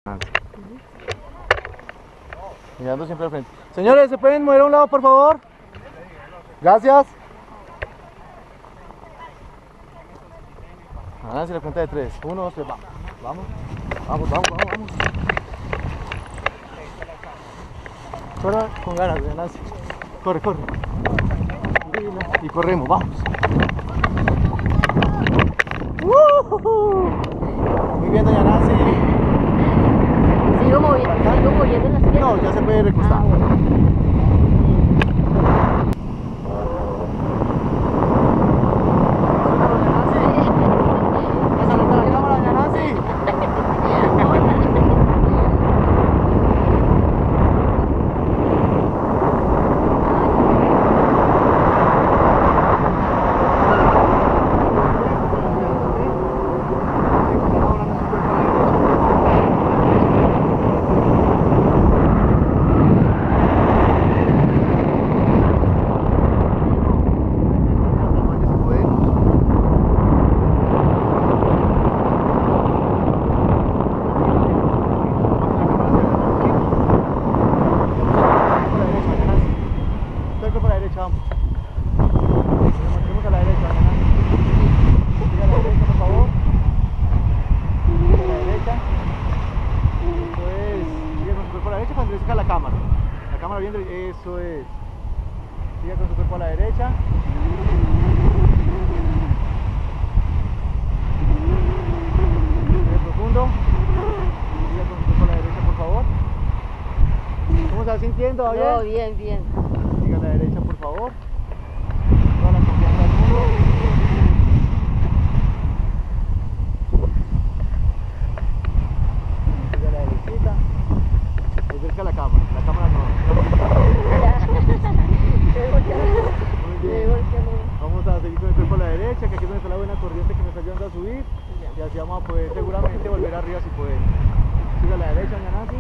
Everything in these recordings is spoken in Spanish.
Mirando siempre al frente. Señores, ¿se pueden mover a un lado, por favor? Gracias. Nancy, la cuenta de 3. 1, 2, 3, vamos. Vamos. Corre con ganas, Nancy. Corre. Y corremos, vamos. Muy bien, doña Nancy. Sigo moviendo las piernas. No, ya se puede recostar. La cámara viendo, eso es. Siga con su cuerpo a la derecha. Sigue profundo. Siga con su cuerpo a la derecha, por favor. ¿Cómo se va sintiendo? ¿Va bien? No, bien. Siga a la derecha, por favor. Toda la confianza del mundo. Siga a la derechita. Acerca la cámara no. Muy bien. Vamos a seguir con el cuerpo a la derecha, que aquí es donde está la buena corriente que me está ayudando a subir. Y así vamos a poder seguramente volver arriba si podemos. Sigue a la derecha, doña Nancy.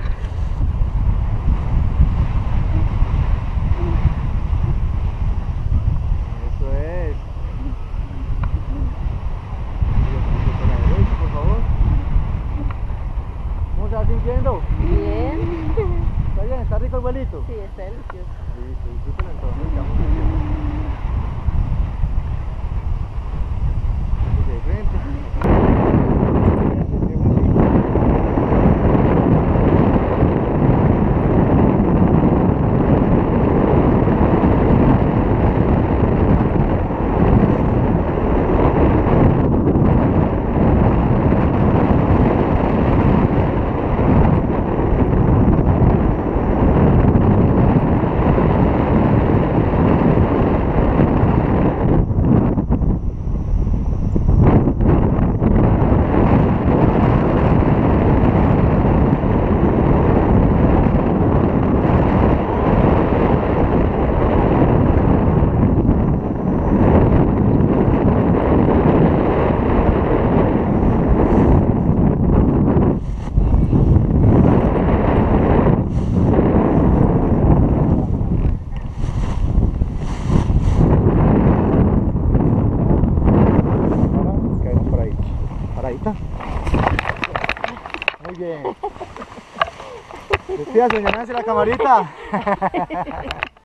Eso es. Sigue con el cuerpo a la derecha, por favor. ¿Cómo se va sintiendo? Bien. ¿Está bien? ¿Está rico el vuelito? Sí, está delicioso. Listo, disfrútenlo entonces, estamos muy bien. De frente. Paradita. Muy bien. Despídase, doña Nancy, la camarita.